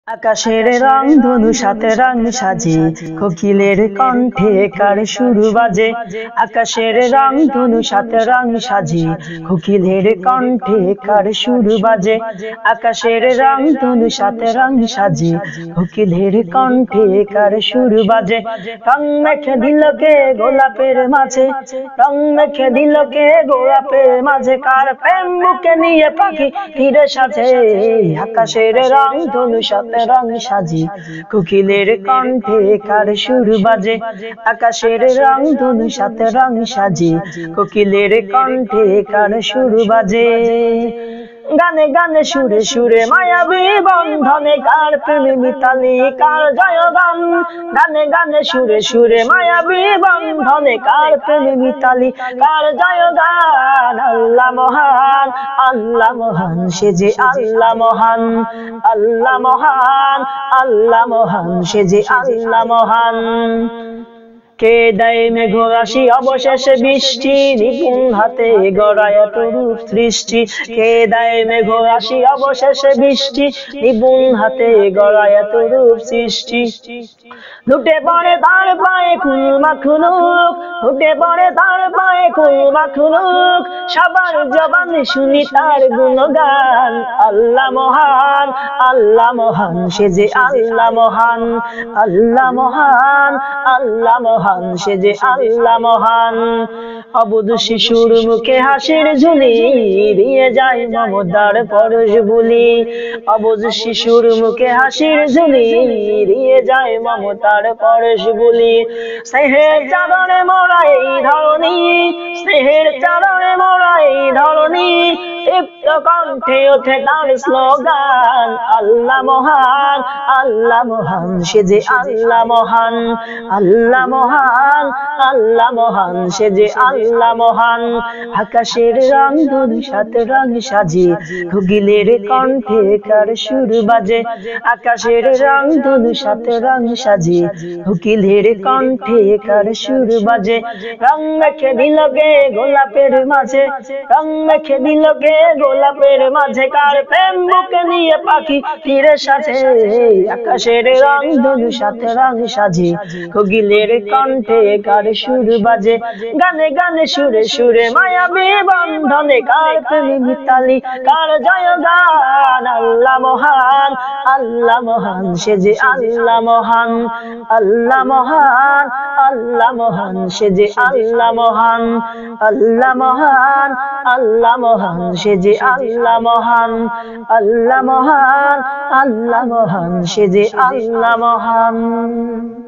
আকাশের রং ধনু সাথে রং সাজে কোকিলের কণ্ঠে কার সুর বাজে। আকাশের রং ধনু সাথে রং সাজে কোকিলের কণ্ঠে কার সুর বাজে। আকাশের রং ধনু সাথে রং সাজে কোকিলের কণ্ঠে কার সুর বাজে। রং মেখে দিলকে গোলাপের মাঝে, রং মেখে দিলকে গোলাপের মাঝে, কার প্রেম বুকে নিয়ে পাখি তীরে সাজে। আকাশের রং ধনু সাথে রং সাজে কোকিলের কণ্ঠে কার সুর বাজে। আকাশের রং ধনু সাথে রং সাজে কোকিলের কণ্ঠে কার সুর বাজে। গানে গানে সুরে সুরে মায়াবী বন্ধনে কার প্রেমে মিতালি কার জয়গান। গানে গানে সুরে সুরে মায়াবী বন্ধনে কার প্রেমে মিতালি কার জয়গান। আল্লাহ মহান, আল্লাহ মহান, সে যে আল্লাহ মহান। আল্লাহ মহান, আল্লাহ মহান, সে যে আল্লাহ মহান। কে দেয় মেঘ রাশি অবশেষে বৃষ্টি, নিপুণ হাতে গড়ায় এত রূপ সৃষ্টি। কে দেয় মেঘ রাশি অবশেষে বৃষ্টি, নিপুণ হাতে গড়ায় এত রূপ সৃষ্টি। লুটে পড়ে তার পায়ে কুল মাখলুক, লুটে পড়ে তার পায়ে কুল মাখলুক, সবার জবানে শুনি তার গুণগান। আল্লাহ মহান, আল্লাহ মহান, সে যে আল্লাহ মহান। আল্লাহ মহান, আল্লাহ মহান, সে যে আল্লাহ মহান। অবুঝ শিশুর মুখে হাসির ঝুলি দিয়ে যায় মমতার পরশ বুলি। অবুঝ শিশুর মুখে হাসির ঝুলি দিয়ে যায় মমতার পরশ বুলি। স্নেহের চাদরে মোরা এই ধরণী, স্নেহের চাদরে মোরা এই ধরণী, তৃপ্ত কণ্ঠে ওঠে তার স্লোগান। আল্লাহ মহান, আল্লাহ মহান, সে যে আল্লাহ মহান। আল্লাহ মহান, আল্লাহ মহান, সে যে আল্লাহ মহান। আকাশের রং ধনু সাথে রং সাজে কোকিলের কণ্ঠে কার সুর বাজে। আকাশের রং ধনু সাথে রং সাজে কোকিলের কণ্ঠে কার সুর বাজে। রং মেখে দিলকে গোলাপের মাঝে, রং মেখে দিলকে গোলাপের মাঝে, কার প্রেম বুকে নিয়ে পাখি তীরে সাজে। আকাশের রং ধনু সাথে রং সাজে কোকিলের কণ্ঠে কার সুর বাজে। গানে গানে সুরে সুরে মায়াবী বন্ধনে কার প্রেমে মিতালি কার জয়গান। আল্লাহ মহান, আল্লাহ মহান, সে যে আল্লাহ মহান। আল্লাহ মহান, আল্লাহ মহান, সে যে আল্লাহ মহান। আল্লাহ মহান, আল্লাহ মহান, সে যে আল্লাহ মহান। আল্লাহ মহান, আল্লাহ মহান, সে যে আল্লাহ মহান।